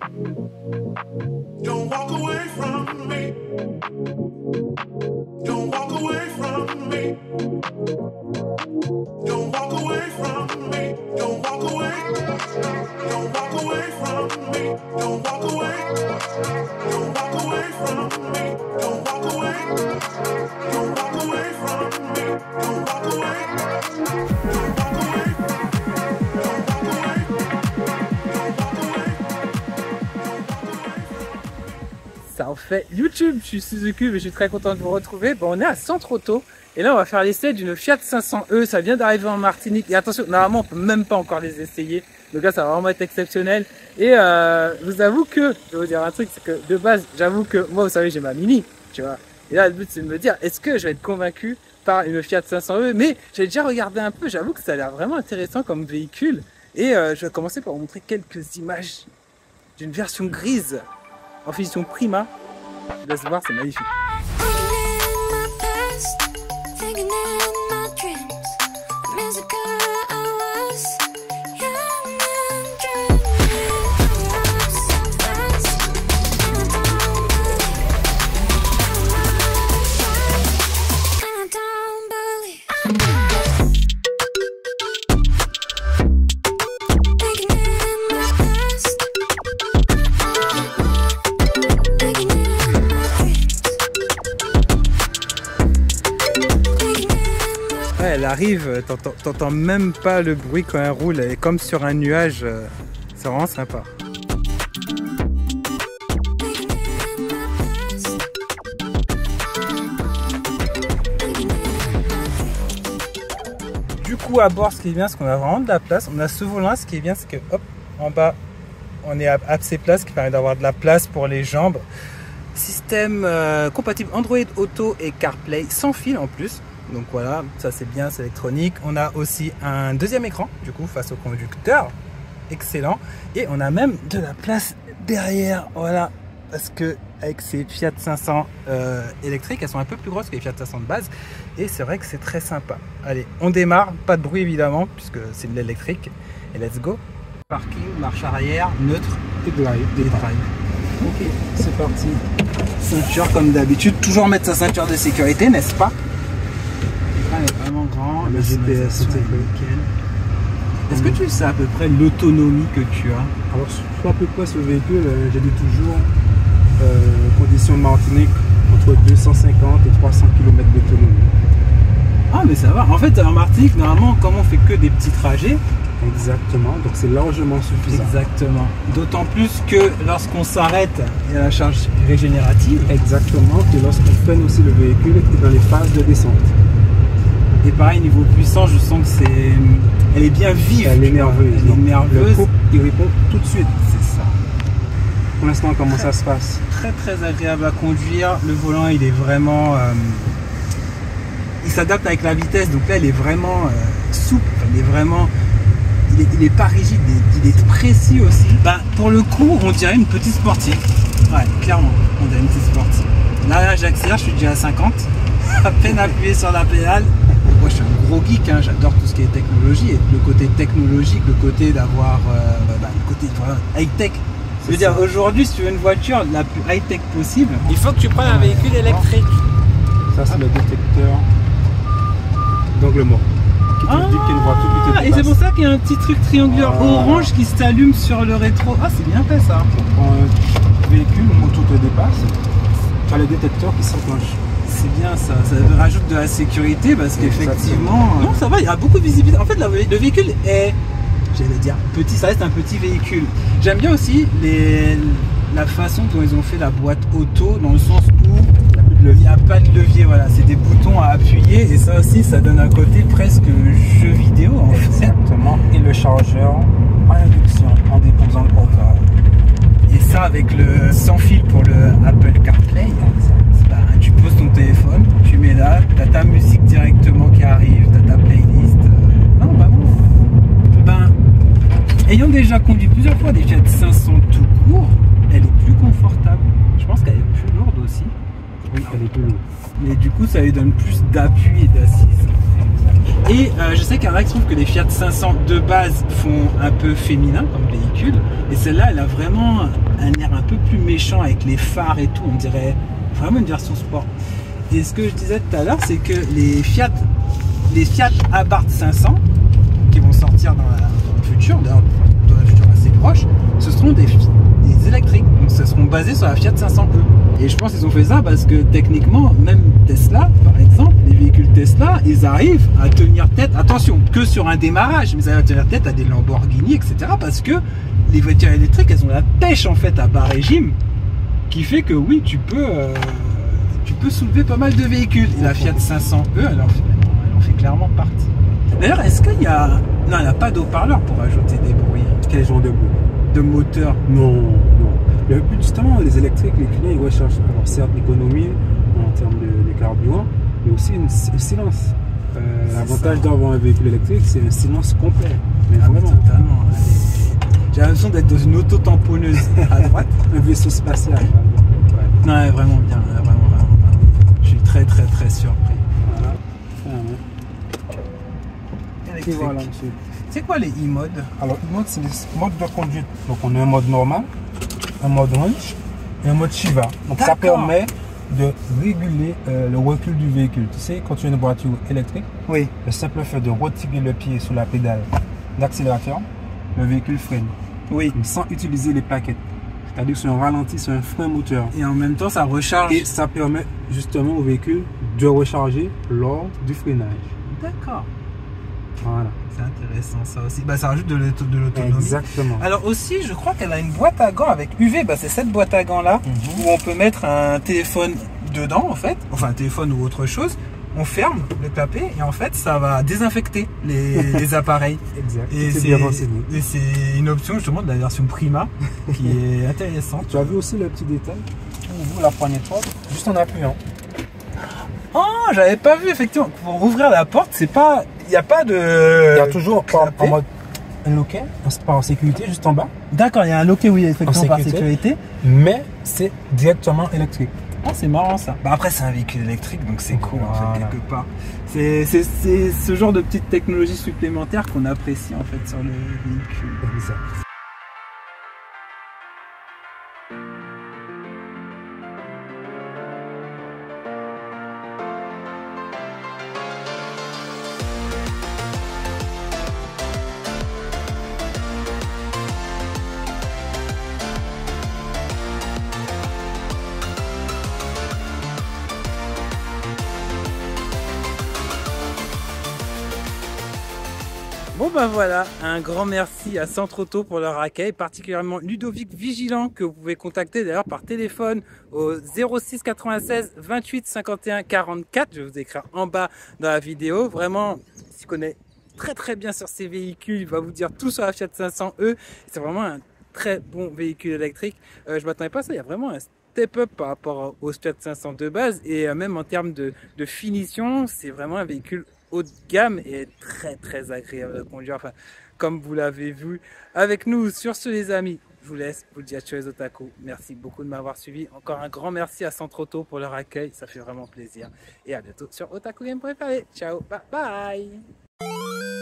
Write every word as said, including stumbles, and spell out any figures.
Don't walk away from me. Don't walk away from me. Don't walk away from me. Don't walk away. Don't walk away from me. Don't walk away. Don't walk away from me. Don't walk away. Don't walk away from me. Don't walk away. Don't walk away. Don't walk away. Don't walk away. Ça en fait YouTube, je suis Suzuki, mais je suis très content de vous retrouver. Bon, on est à Centre Auto et là on va faire l'essai d'une Fiat cinq cents E, ça vient d'arriver en Martinique et attention, normalement on peut même pas encore les essayer, donc là ça va vraiment être exceptionnel. Et euh, je vous avoue que, je vais vous dire un truc, c'est que de base, j'avoue que moi vous savez j'ai ma Mini, tu vois, et là le but c'est de me dire, est-ce que je vais être convaincu par une Fiat cinq cents E, mais j'ai déjà regardé un peu, j'avoue que ça a l'air vraiment intéressant comme véhicule et euh, je vais commencer par vous montrer quelques images d'une version grise en finition Prima. Je laisse voir, c'est magnifique. Elle arrive, t'entends même pas le bruit quand elle roule, elle est comme sur un nuage, c'est vraiment sympa. Du coup à bord, ce qui est bien, c'est qu'on a vraiment de la place, on a ce volant, ce qui est bien, c'est que hop, en bas, on est à assez place, ce qui permet d'avoir de la place pour les jambes. Système euh, compatible Android Auto et CarPlay sans fil en plus. Donc voilà, ça c'est bien, c'est électronique. On a aussi un deuxième écran, du coup, face au conducteur. Excellent. Et on a même de la place derrière, voilà. Parce que avec ces Fiat cinq cents euh, électriques, elles sont un peu plus grosses que les Fiat cinq cents de base. Et c'est vrai que c'est très sympa. Allez, on démarre. Pas de bruit évidemment, puisque c'est de l'électrique. Et let's go. Parking, marche arrière, neutre et drive. Et drive. Ok, c'est parti. Ceinture comme d'habitude. Toujours mettre sa ceinture de sécurité, n'est-ce pas? Est vraiment grand, le G P S est nickel. Est-ce que tu sais à peu près l'autonomie que tu as? Alors sur à peu près ce véhicule, euh, j'ai dit toujours euh, conditions de Martinique entre deux cent cinquante et trois cents kilomètres d'autonomie. Ah mais ça va, en fait en Martinique normalement comme on fait que des petits trajets. Exactement, donc c'est largement suffisant. Exactement, d'autant plus que lorsqu'on s'arrête, il y a la charge régénérative. Exactement, que lorsqu'on freine aussi le véhicule et dans les phases de descente. Et pareil, niveau puissance, je sens que c'est, elle est bien vive. Elle est nerveuse. Elle est nerveuse. Le couple, il répond tout de suite. C'est ça. Pour l'instant, comment ça se passe? Très très agréable à conduire. Le volant, il est vraiment, euh, il s'adapte avec la vitesse. Donc là, il est vraiment euh, souple. Il est vraiment, il est, il est pas rigide. Il est, il est précis aussi. Bah, pour le coup, on dirait une petite sportive. Ouais, clairement, on dirait une petite sportive. Là, là j'accélère, je suis déjà à cinquante. À peine appuyé sur la pédale. Moi je suis un gros geek, hein, j'adore tout ce qui est technologie et le côté technologique, le côté d'avoir euh, bah, le côté voilà, high-tech. Je veux dire, aujourd'hui si tu veux une voiture la plus high-tech possible, il faut que tu prennes un véhicule électrique. Ça c'est le détecteur d'angle mort qui te ah, dit qu'il y a une voiture qui te dépasse. Et c'est pour ça qu'il y a un petit truc triangulaire ah. orange qui s'allume sur le rétro. Ah c'est bien fait ça. Tu prends un véhicule, une moto te dépasse, tu as le détecteur qui s'enclenche. C'est bien ça, ça rajoute de la sécurité parce qu'effectivement... Non ça va, il y a beaucoup de visibilité. En fait la, le véhicule est, j'allais dire, petit, ça reste un petit véhicule. J'aime bien aussi les, la façon dont ils ont fait la boîte auto, dans le sens où il n'y a pas de levier, voilà, c'est des boutons à appuyer et ça aussi ça donne un côté presque jeu vidéo en fait. Exactement, et le chargeur en induction en déposant le compteur. Et ça avec le sans fil pour le Apple CarPlay. Bah, tu poses ton téléphone, tu mets là, tu as ta musique directement qui arrive, tu as ta playlist. Non, bah bon. Ben, ayant déjà conduit plusieurs fois des Fiat cinq cents tout court, elle est plus confortable. Je pense qu'elle est plus lourde aussi. Oui, elle est plus lourde. Mais du coup, ça lui donne plus d'appui et d'assise. Et euh, je sais qu'il y en a qui trouvent que les Fiat cinq cents de base font un peu féminin comme véhicule. Et celle-là, elle a vraiment un air un peu plus méchant avec les phares et tout. On dirait vraiment une version sport. Et ce que je disais tout à l'heure, c'est que les Fiat, les Fiat Abarth cinq cents, qui vont sortir dans, la, dans le futur, d'ailleurs dans un futur assez proche, ce seront des, des électriques. Donc, ce seront basés sur la Fiat cinq cents E. Et je pense qu'ils ont fait ça parce que techniquement, même Tesla, par exemple, les véhicules Tesla, ils arrivent à tenir tête, attention, que sur un démarrage, mais ils arrivent à tenir tête à des Lamborghini, et cetera. Parce que les voitures électriques, elles ont la pêche en fait à bas régime, qui fait que oui, tu peux, euh, tu peux soulever pas mal de véhicules. Et la Fiat cinq cents E, elle en fait, elle en fait clairement partie. D'ailleurs, est-ce qu'il y a... Non, il n'y a pas d'eau-parleur pour ajouter des bruits. Quel genre de bruit? De moteur? Non, non. Le but, justement, les électriques, les clients, ils recherchent, alors certes, l'économie en termes de, de carburant, mais aussi une, un silence. Euh, L'avantage d'avoir un véhicule électrique, c'est un silence complet. Mais ah, vraiment. Mais totalement. J'ai l'impression d'être dans une auto-tamponneuse à droite. Un vaisseau spatial. Ouais. Non, vraiment bien, vraiment, vraiment, vraiment. Je suis très, très, très surpris. Voilà. Et voilà, monsieur. C'est quoi les e-modes? Alors, e-mode, c'est les modes de conduite. Donc, on a un mode normal, un mode range et un mode Shiva. Donc, ça permet de réguler euh, le recul du véhicule. Tu sais, quand tu as une voiture électrique, oui, le simple fait de retirer le pied sur la pédale d'accélérateur, le véhicule freine. Oui. Sans utiliser les plaquettes. C'est-à-dire que c'est un ralenti, c'est un frein moteur. Et en même temps, ça recharge. Et ça permet justement au véhicule de recharger lors du freinage. D'accord. Voilà. C'est intéressant ça aussi. Bah, ça rajoute de l'autonomie. Exactement. Alors aussi, je crois qu'elle a une boîte à gants avec U V. Bah, c'est cette boîte à gants là mm-hmm. où on peut mettre un téléphone dedans en fait. Enfin un téléphone ou autre chose. On ferme le clapet et en fait ça va désinfecter les, les appareils. Exact. Et c'est une option justement de la version Prima qui est intéressante. Tu as vu aussi le petit détail? On ouvre la poignée de porte juste en appuyant. Oh, j'avais pas vu effectivement. Pour ouvrir la porte, c'est pas, il n'y a pas de. Il y a toujours par, en mode un loquet par sécurité juste en bas. D'accord, il y a un loquet oui effectivement par sécurité. Mais c'est directement électrique. Oh, c'est marrant ça. Bah après c'est un véhicule électrique donc c'est cool voilà. En fait quelque part. C'est ce genre de petite technologie supplémentaire qu'on apprécie en fait sur le véhicule. Exact. Bon ben voilà, un grand merci à Centre Auto pour leur accueil, particulièrement Ludovic Vigilant que vous pouvez contacter d'ailleurs par téléphone au zéro six quatre-vingt-seize vingt-huit cinquante et un quarante-quatre. Je vais vous écrire en bas dans la vidéo. Vraiment, il s'y connaît très très bien sur ces véhicules, il va vous dire tout sur la Fiat cinq cents E. C'est vraiment un très bon véhicule électrique. Euh, je m'attendais pas à ça, il y a vraiment un step up par rapport au Fiat cinq cents de base et euh, même en termes de, de finition, c'est vraiment un véhicule haut de gamme et très très agréable à conduire, enfin, comme vous l'avez vu avec nous. Sur ce les amis, je vous laisse, vous le dites à les otaku. Merci beaucoup de m'avoir suivi. Encore un grand merci à Centre Auto pour leur accueil, ça fait vraiment plaisir. Et à bientôt sur otaku game point f r. Ciao, bye bye.